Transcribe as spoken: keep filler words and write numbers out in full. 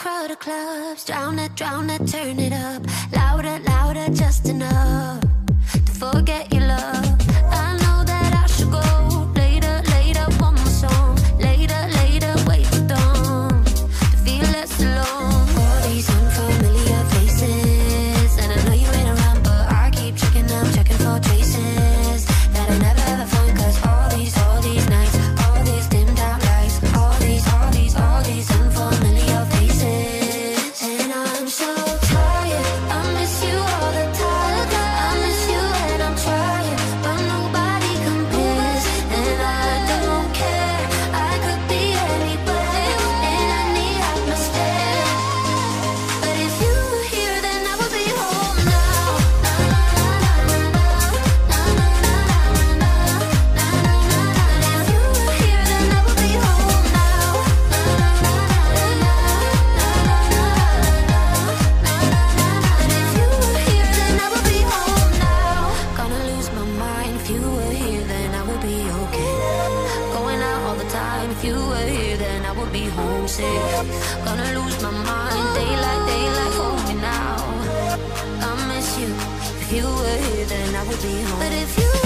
crowded clubs, drown it, drown it, turn it up, louder, louder, just enough to forget your love. I know that I should go later, later, one more song, later, later, wait for dawn to feel less alone. All these unfamiliar faces, and I know you ain't around, but I keep checking up, checking for traces that I never ever find. Cause all these, all these nights, all these dimmed out lights, all these, all these, all these unfamiliar faces, and I'm so tired. I miss you all the time. I miss you and I'm trying, but nobody compares. And I don't care, I could be anywhere in any atmosphere. But if you were here, then I would be home now. Na na na na na na na na na na. If you were here, then I would be home now. Na na na na na na na na. If you were here, then I would be home now. Gonna lose my mind. If you were here, then I would be okay. Going out all the time. If you were here, then I would be homesick. Gonna lose my mind. Daylight, daylight, hold me now. I miss you. If you were here, then I would be home. But if you